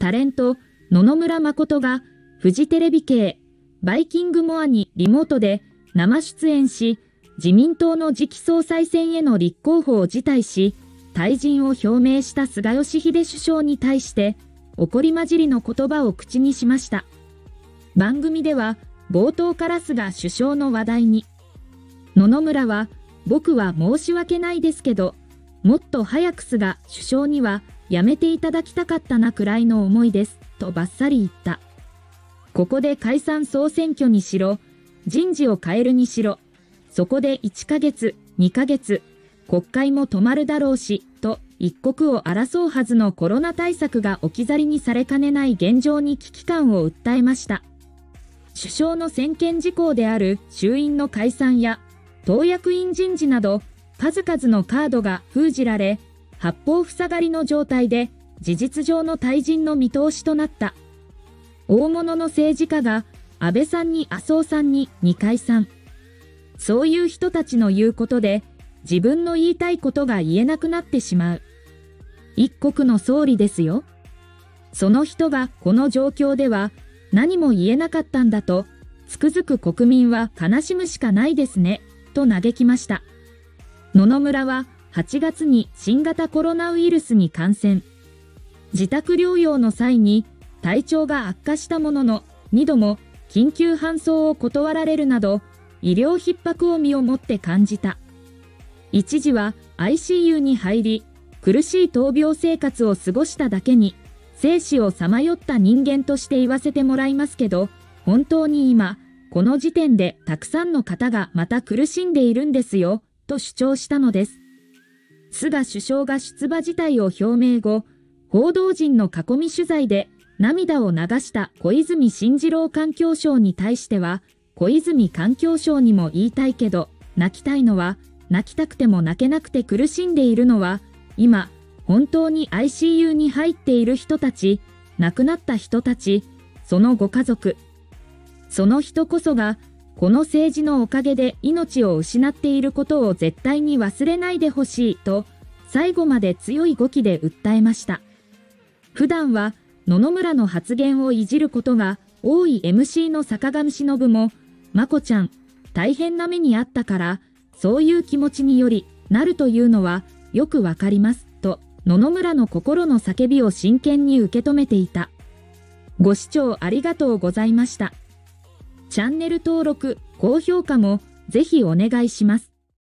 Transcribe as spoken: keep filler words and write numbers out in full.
タレント、野々村誠が、フジテレビ系、バイキングモアにリモートで生出演し、自民党の次期総裁選への立候補を辞退し、退陣を表明した菅義偉首相に対して、怒り混じりの言葉を口にしました。番組では、冒頭から菅首相の話題に、野々村は、僕は申し訳ないですけど、もっと早く菅首相には辞めていただきたかったなくらいの思いです、とバッサリ言った。ここで解散総選挙にしろ、人事を変えるにしろ、そこでいっかげつ、にかげつ、国会も止まるだろうし、と一刻を争うはずのコロナ対策が置き去りにされかねない現状に危機感を訴えました。首相の専権事項である衆院の解散や、党役員人事など、数々のカードが封じられ、八方塞がりの状態で、事実上の退陣の見通しとなった。大物の政治家が、安倍さんに麻生さんにに解散。そういう人たちの言うことで、自分の言いたいことが言えなくなってしまう。一国の総理ですよ。その人がこの状況では何も言えなかったんだと、つくづく国民は悲しむしかないですね、と嘆きました。野々村ははちがつに新型コロナウイルスに感染。自宅療養の際に体調が悪化したものの、にども緊急搬送を断られるなど、医療逼迫を身をもって感じた。一時は アイシーユー に入り、苦しい闘病生活を過ごしただけに、生死をさまよった人間として言わせてもらいますけど、本当に今、この時点でたくさんの方がまた苦しんでいるんですよ、と主張したのです。菅首相が出馬辞退を表明後、報道陣の囲み取材で涙を流した小泉進次郎環境相に対しては、小泉環境相にも言いたいけど、泣きたいのは、泣きたくても泣けなくて苦しんでいるのは、今、本当に アイシーユー に入っている人たち、亡くなった人たち、そのご家族。その人こそが、この政治のおかげで命を失っていることを絶対に忘れないでほしいと、最後まで強い語気で訴えました。普段は、野々村の発言をいじることが多い エムシー の坂上忍も、まこちゃん、大変な目にあったから、そういう気持ちによりなるというのはよくわかります、と、野々村の心の叫びを真剣に受け止めていた。ご視聴ありがとうございました。チャンネル登録、高評価もぜひお願いします。